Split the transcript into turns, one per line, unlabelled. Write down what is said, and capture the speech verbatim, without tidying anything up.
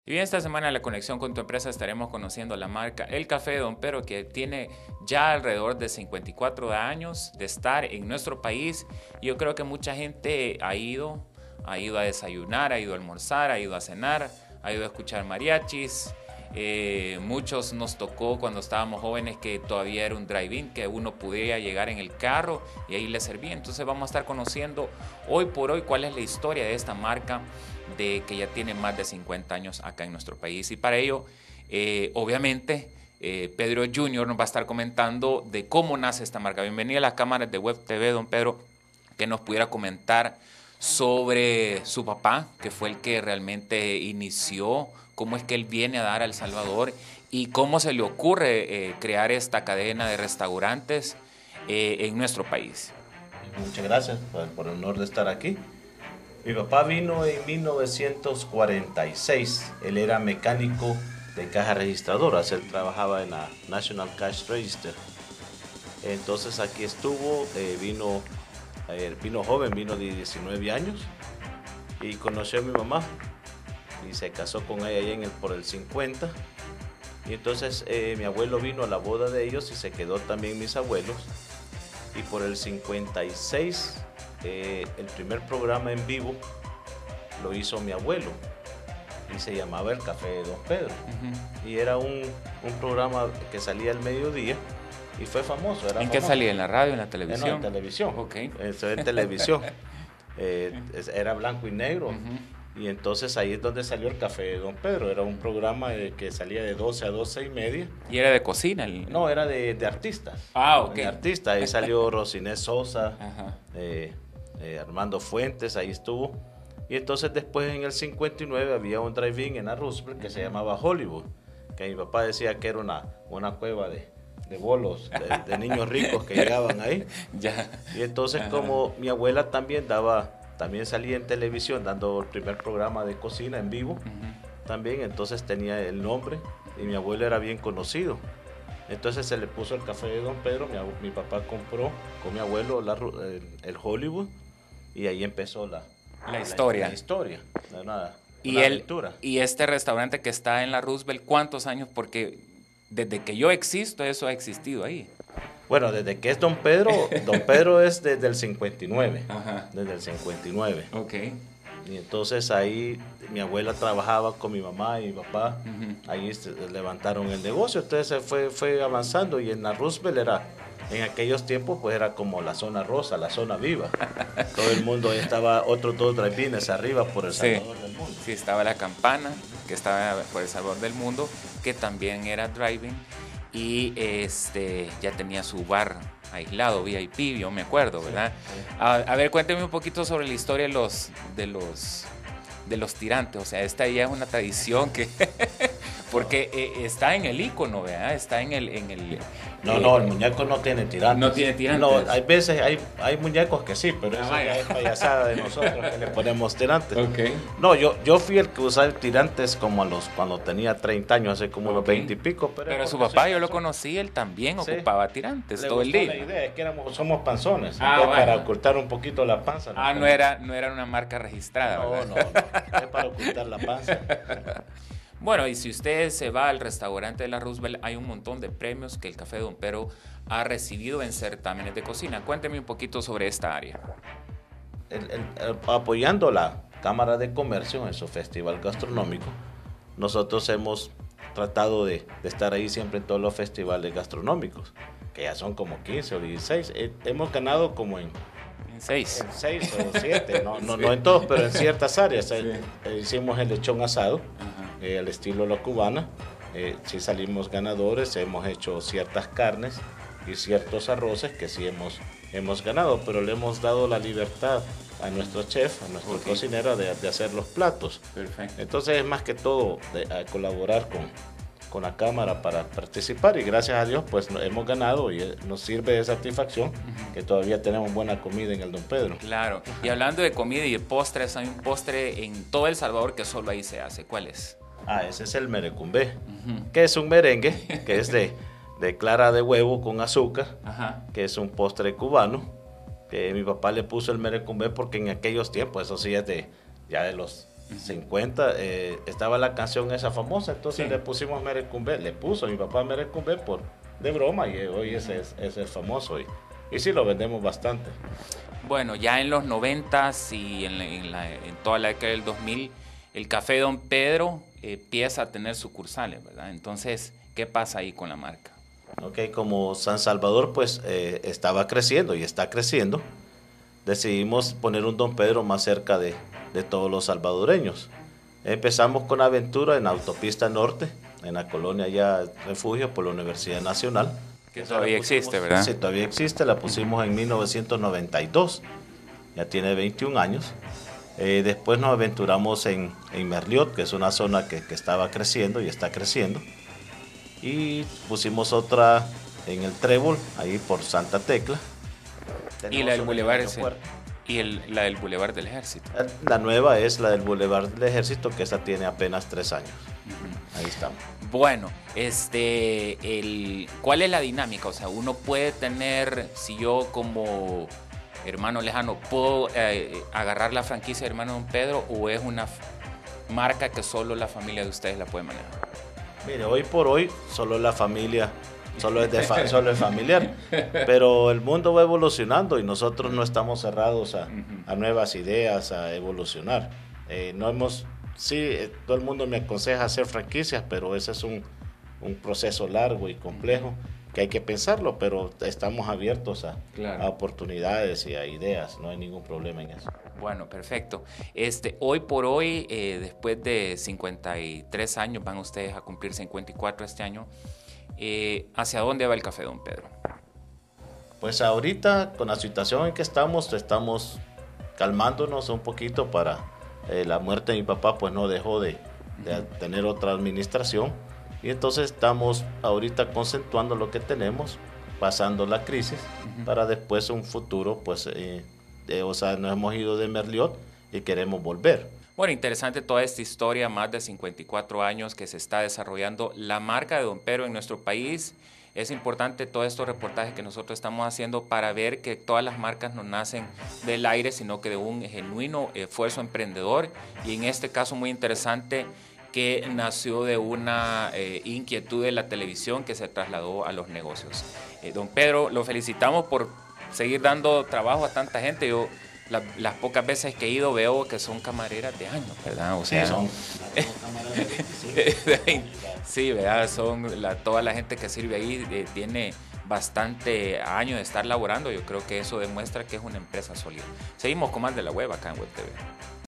Y bien, esta semana en la conexión con tu empresa estaremos conociendo la marca El Café de Don Pedro, que tiene ya alrededor de cincuenta y cuatro años de estar en nuestro país. Y yo creo que mucha gente ha ido, ha ido a desayunar, ha ido a almorzar, ha ido a cenar, ha ido a escuchar mariachis. Eh, muchos nos tocó cuando estábamos jóvenes que todavía era un drive-in, que uno pudiera llegar en el carro y ahí le servía. Entonces vamos a estar conociendo hoy por hoy cuál es la historia de esta marca de que ya tiene más de cincuenta años acá en nuestro país. Y para ello, eh, obviamente, eh, Pedro junior nos va a estar comentando de cómo nace esta marca. Bienvenido a las cámaras de Web T V, don Pedro, que nos pudiera comentar sobre su papá, que fue el que realmente inició, cómo es que él viene a dar a El Salvador y cómo se le ocurre eh, crear esta cadena de restaurantes eh, en nuestro país.
Muchas gracias por, por el honor de estar aquí. Mi papá vino en mil novecientos cuarenta y seis, él era mecánico de caja registradora, él trabajaba en la National Cash Register. Entonces aquí estuvo, eh, vino, eh, vino joven, vino de diecinueve años y conoció a mi mamá y se casó con ella ahí en el, por el cincuenta. Y entonces eh, mi abuelo vino a la boda de ellos y se quedó también mis abuelos. Y por el cincuenta y seis, eh, el primer programa en vivo lo hizo mi abuelo y se llamaba El Café de Don Pedro. Uh-huh. Y era un, un programa que salía al mediodía y fue famoso. Era
¿En
famoso.
Qué salía? ¿En la radio, en la televisión?
Eh, no, en televisión.
Ok.
Eso en televisión. eh, era blanco y negro. Uh-huh. Y entonces ahí es donde salió El Café de Don Pedro. Era un programa que salía de doce a doce y media.
¿Y era de cocina? El...
No, era de, de artistas.
Ah, ok.
De artistas. Ahí salió Rosinés Sosa, eh, eh, Armando Fuentes, ahí estuvo. Y entonces después en el cincuenta y nueve había un drive-in en la Roosevelt que se llamaba Hollywood, que mi papá decía que era una, una cueva de, de bolos, de, de niños ricos que llegaban ahí.
Ya.
Y entonces como mi abuela también daba... También salía en televisión dando el primer programa de cocina en vivo. Uh-huh. También, entonces tenía el nombre y mi abuelo era bien conocido. Entonces se le puso El Café de Don Pedro. Mi, mi papá compró con mi abuelo la, el, el Hollywood y ahí empezó la,
la historia.
La, la historia, una,
y
una
el,
aventura.
Y este restaurante que está en la Roosevelt, ¿cuántos años? Porque desde que yo existo, eso ha existido ahí.
Bueno, desde que es Don Pedro, Don Pedro es desde el cincuenta y nueve. Ajá. Desde el cincuenta y nueve.
Ok.
Y entonces ahí mi abuela trabajaba con mi mamá y mi papá. Uh-huh. Ahí levantaron el negocio. Entonces fue, fue avanzando y en la Roosevelt era, en aquellos tiempos, pues era como la zona rosa, la zona viva. Todo el mundo estaba, otros dos drive-ins arriba por El Salvador sí. del mundo.
Sí, estaba La Campana, que estaba por El Salvador del mundo, que también era drive-in. Y este ya tenía su bar aislado, V I P, yo me acuerdo, ¿verdad? Sí, sí. A, a ver, cuénteme un poquito sobre la historia de los, de los, de los tirantes. O sea, esta ya es una tradición que... porque eh, está en el icono, ¿verdad? Está en el... En el
no,
eh,
no, el muñeco no tiene tirantes.
No tiene tirantes.
No, hay veces, hay, hay muñecos que sí, pero eso ya es payasada de nosotros que le ponemos tirantes.
Okay.
No, yo, yo fui el que usaba tirantes como a los, cuando tenía treinta años, hace como unos okay. veinte y pico. Pero,
pero su papá, yo lo conocí, él también sí. ocupaba tirantes
le
todo el día.
La idea es que éramos, somos panzones,
ah, bueno.
para ocultar un poquito la panza.
Ah, no era, no era una marca registrada,
no,
¿verdad?
No, no, es para ocultar la panza.
Bueno, y si usted se va al restaurante de la Roosevelt, hay un montón de premios que el Café de Don Pedro ha recibido en certámenes de cocina. Cuénteme un poquito sobre esta área.
El, el, el, apoyando la Cámara de Comercio en su festival gastronómico, nosotros hemos tratado de, de estar ahí siempre en todos los festivales gastronómicos, que ya son como quince o dieciséis. Eh, hemos ganado como en...
En seis.
En seis o siete, no, no, sí. no en todos, pero en ciertas áreas. Sí. Eh, hicimos el lechón asado. Eh, al estilo la cubana, eh, sí salimos ganadores, hemos hecho ciertas carnes y ciertos arroces que sí hemos, hemos ganado, pero le hemos dado la libertad a nuestro chef, a nuestro okay. cocinero de, de hacer los platos.
Perfecto.
Entonces es más que todo de, a colaborar con, con la cámara para participar y gracias a Dios pues hemos ganado y nos sirve de satisfacción uh-huh. que todavía tenemos buena comida en el Don Pedro.
Claro, y hablando de comida y de postres, hay un postre en todo El Salvador que solo ahí se hace, ¿cuál es?
Ah, ese es el merecumbé, uh-huh. que es un merengue, que es de, de clara de huevo con azúcar, uh-huh. que es un postre cubano, que mi papá le puso el merecumbé porque en aquellos tiempos, eso sí es de, ya de los cincuenta, eh, estaba la canción esa famosa, entonces
Sí.
le pusimos Merecumbe, le puso mi papá Merecumbe por de broma y hoy ese es, ese es famoso y, y sí lo vendemos bastante.
Bueno, ya en los noventas y en, la- en, la- en toda la década del dos mil, el Café Don Pedro eh, empieza a tener sucursales, ¿verdad? Entonces, ¿qué pasa ahí con la marca?
Ok, como San Salvador pues eh, estaba creciendo y está creciendo, decidimos poner un Don Pedro más cerca de, de todos los salvadoreños. Empezamos con aventura en Autopista Norte, en la colonia ya Refugio por la Universidad Nacional.
Que
Esa
todavía
la pusimos-
existe, ¿verdad?
Sí, todavía existe, la pusimos en mil novecientos noventa y dos, ya tiene veintiún años. Eh, después nos aventuramos en, en Merliot, que es una zona que, que estaba creciendo y está creciendo. Y pusimos otra en el Trébol, ahí por Santa Tecla.
Y la del
Tenemos
Boulevard
un
ese-
pequeño
y el- la del Boulevard del Ejército.
puerto. La nueva es la del Boulevard del Ejército, que esa tiene apenas tres años. Ahí estamos.
Bueno, este, el, ¿cuál es la dinámica? O sea, uno puede tener, si yo como hermano lejano, ¿puedo eh, agarrar la franquicia de Hermano Don Pedro o es una f- marca que solo la familia de ustedes la puede manejar?
Mire, hoy por hoy solo la familia, solo es, de fa- solo es familiar, pero el mundo va evolucionando y nosotros no estamos cerrados a, a nuevas ideas, a evolucionar. Eh, no hemos, sí, eh, todo el mundo me aconseja hacer franquicias, pero ese es un, un proceso largo y complejo que hay que pensarlo, pero estamos abiertos a,
Claro.
a oportunidades y a ideas, no hay ningún problema en eso.
Bueno, perfecto. Este, hoy por hoy, eh, después de cincuenta y tres años, van ustedes a cumplir cincuenta y cuatro este año, eh, ¿hacia dónde va el Café Don Pedro?
Pues ahorita, con la situación en que estamos, estamos calmándonos un poquito para eh, la muerte de mi papá, pues no dejó de, de tener otra administración. Y entonces estamos ahorita concentrando lo que tenemos, pasando la crisis, para después un futuro, pues, eh, eh, o sea, nos hemos ido de Merliot y queremos volver.
Bueno, interesante toda esta historia, más de cincuenta y cuatro años que se está desarrollando la marca de Don Pedro en nuestro país. Es importante todos estos reportajes que nosotros estamos haciendo para ver que todas las marcas no nacen del aire, sino que de un genuino esfuerzo emprendedor. Y en este caso muy interesante, que nació de una eh, inquietud de la televisión que se trasladó a los negocios. Eh, don Pedro, lo felicitamos por seguir dando trabajo a tanta gente. Yo la, las pocas veces que he ido veo que son camareras de años, ¿verdad? O sea,
son
sí, ¿verdad? Son la, toda la gente que sirve ahí eh, tiene bastante años de estar laborando. Yo creo que eso demuestra que es una empresa sólida. Seguimos con más de la web acá en Web T V.